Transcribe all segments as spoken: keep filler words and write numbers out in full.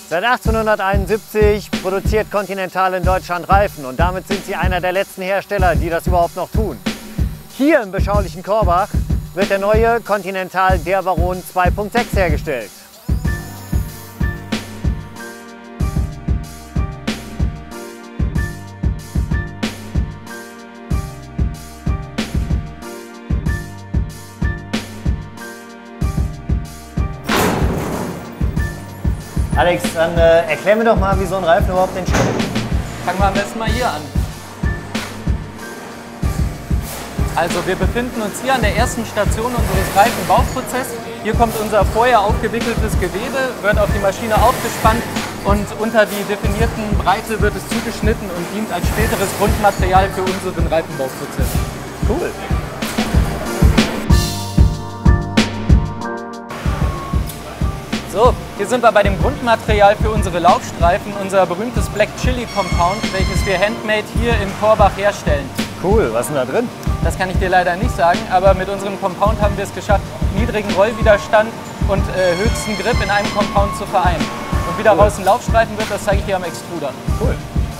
Seit achtzehnhunderteinundsiebzig produziert Continental in Deutschland Reifen und damit sind sie einer der letzten Hersteller, die das überhaupt noch tun. Hier im beschaulichen Korbach wird der neue Continental der Baron zwei Punkt sechs hergestellt. Alex, dann äh, erklär mir doch mal, wie so ein Reifen überhaupt entsteht. Fangen wir am besten mal hier an. Also wir befinden uns hier an der ersten Station unseres Reifenbauprozesses. Hier kommt unser vorher aufgewickeltes Gewebe, wird auf die Maschine aufgespannt und unter die definierten Breite wird es zugeschnitten und dient als späteres Grundmaterial für unseren Reifenbauprozess. Cool. So, hier sind wir bei dem Grundmaterial für unsere Laufstreifen, unser berühmtes Black Chili Compound, welches wir handmade hier in Korbach herstellen. Cool, was ist denn da drin? Das kann ich dir leider nicht sagen, aber mit unserem Compound haben wir es geschafft, niedrigen Rollwiderstand und äh, höchsten Grip in einem Compound zu vereinen. Und wie daraus ein Laufstreifen wird, das zeige ich dir am Extruder. Cool.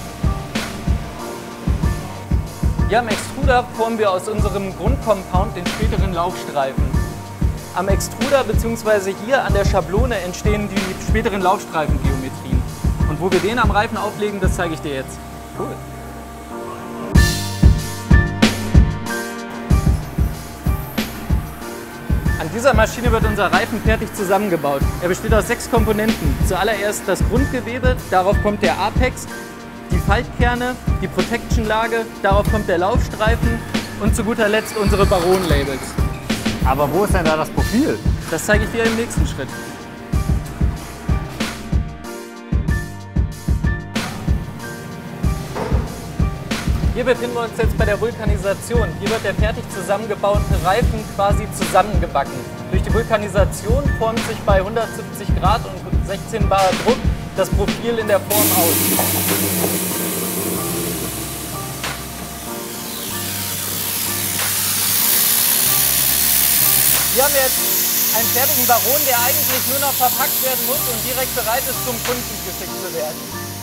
Hier am Extruder formen wir aus unserem Grundcompound den späteren Laufstreifen. Am Extruder bzw. hier an der Schablone entstehen die späteren Laufstreifengeometrien. Und wo wir den am Reifen auflegen, das zeige ich dir jetzt. Cool. An dieser Maschine wird unser Reifen fertig zusammengebaut. Er besteht aus sechs Komponenten. Zuallererst das Grundgewebe, darauf kommt der Apex, die Faltkerne, die Protection-Lage, darauf kommt der Laufstreifen und zu guter Letzt unsere Baron-Labels. Aber wo ist denn da das Profil? Das zeige ich dir im nächsten Schritt. Hier befinden wir uns jetzt bei der Vulkanisation. Hier wird der fertig zusammengebaute Reifen quasi zusammengebacken. Durch die Vulkanisation formt sich bei hundertsiebzig Grad und sechzehn Bar Druck das Profil in der Form aus. Wir haben jetzt einen fertigen Baron, der eigentlich nur noch verpackt werden muss und direkt bereit ist, zum Kunden geschickt zu werden.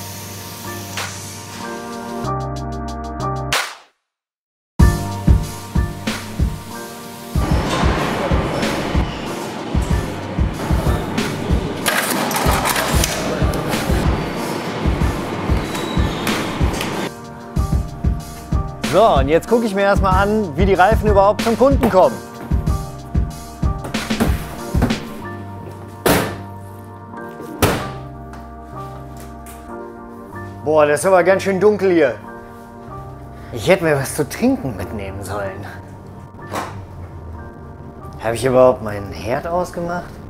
So, und jetzt gucke ich mir erstmal an, wie die Reifen überhaupt zum Kunden kommen. Boah, das ist aber ganz schön dunkel hier. Ich hätte mir was zu trinken mitnehmen sollen. Habe ich überhaupt meinen Herd ausgemacht?